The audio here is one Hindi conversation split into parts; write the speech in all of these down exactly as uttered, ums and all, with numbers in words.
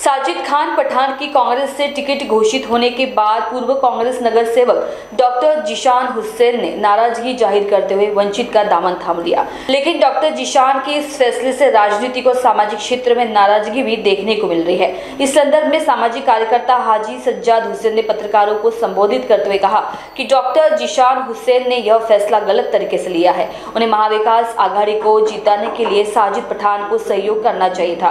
साजिद खान पठान की कांग्रेस से टिकट घोषित होने के बाद पूर्व कांग्रेस नगर सेवक डॉक्टर जिशान हुसैन ने नाराजगी जाहिर करते हुए वंचित का दामन थाम लिया। लेकिन डॉक्टर जिशान के इस फैसले से राजनीतिक और सामाजिक क्षेत्र में नाराजगी भी देखने को मिल रही है। इस संदर्भ में सामाजिक कार्यकर्ता हाजी सज्जाद हुसैन ने पत्रकारों को संबोधित करते हुए कहा कि डॉक्टर जिशान हुसैन ने यह फैसला गलत तरीके से लिया है। उन्हें महाविकास आघाड़ी को जिताने के लिए साजिद पठान को सहयोग करना चाहिए था।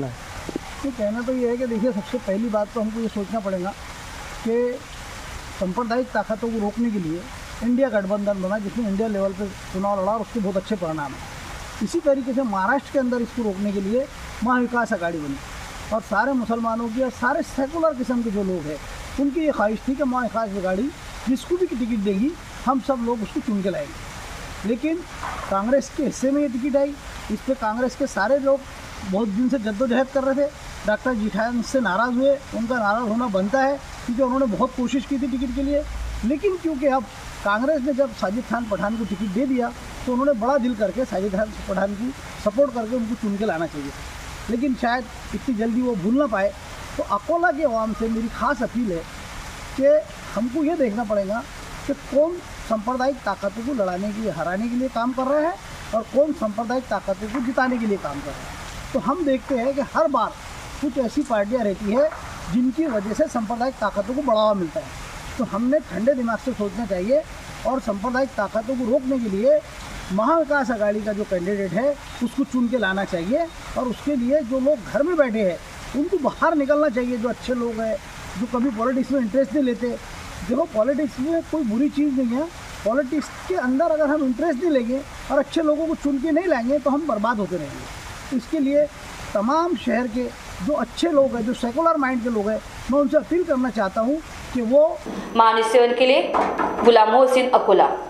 तो कहना तो ये है कि देखिए, सबसे पहली बात तो हमको ये सोचना पड़ेगा कि सांप्रदायिक ताकतों को रोकने के लिए इंडिया गठबंधन बना, जिसने इंडिया लेवल पर चुनाव लड़ा और उसके बहुत अच्छे परिणाम हैं। इसी तरीके से महाराष्ट्र के अंदर इसको रोकने के लिए महाविकास आघाड़ी बनी और सारे मुसलमानों की और सारे सेकुलर किस्म के जो लोग हैं उनकी ये ख्वाहिश थी कि महाविकास आघाड़ी जिसको भी टिकट देगी हम सब लोग उसको चुन के लाएंगे। लेकिन कांग्रेस के हिस्से में ये टिकट आई, इस पर कांग्रेस के सारे लोग बहुत दिन से जद्दोजहद कर रहे थे। डॉक्टर जिशान से नाराज़ हुए, उनका नाराज़ होना बनता है क्योंकि उन्होंने बहुत कोशिश की थी टिकट के लिए। लेकिन क्योंकि अब कांग्रेस ने जब साजिद खान पठान को टिकट दे दिया तो उन्होंने बड़ा दिल करके साजिद खान पठान की सपोर्ट करके उनको चुन के लाना चाहिए। लेकिन शायद इतनी जल्दी वो भूल ना पाए। तो अकोला के अवाम से मेरी खास अपील है कि हमको ये देखना पड़ेगा कि कौन सांप्रदायिक ताकतों को लड़ाने के लिए, हराने के लिए काम कर रहा है और कौन सांप्रदायिक ताकतों को जिताने के लिए काम कर रहा है। तो हम देखते हैं कि हर बार कुछ ऐसी पार्टियां रहती है जिनकी वजह से सांप्रदायिक ताकतों को बढ़ावा मिलता है। तो हमने ठंडे दिमाग से सोचना चाहिए और सांप्रदायिक ताकतों को रोकने के लिए महाविकास आघाड़ी का जो कैंडिडेट है उसको चुन के लाना चाहिए और उसके लिए जो लोग घर में बैठे हैं उनको बाहर निकलना चाहिए। जो अच्छे लोग हैं, जो कभी पॉलिटिक्स में इंटरेस्ट नहीं लेते। देखो, पॉलिटिक्स में कोई बुरी चीज़ नहीं है। पॉलिटिक्स के अंदर अगर हम इंटरेस्ट नहीं लेंगे और अच्छे लोगों को चुन के नहीं लाएंगे तो हम बर्बाद होते रहेंगे। इसके लिए तमाम शहर के जो अच्छे लोग हैं, जो सेकुलर माइंड के लोग हैं, मैं उनसे अपील करना चाहता हूँ कि वो मानव सेवन के लिए गुलाम मोहसिन अकोला।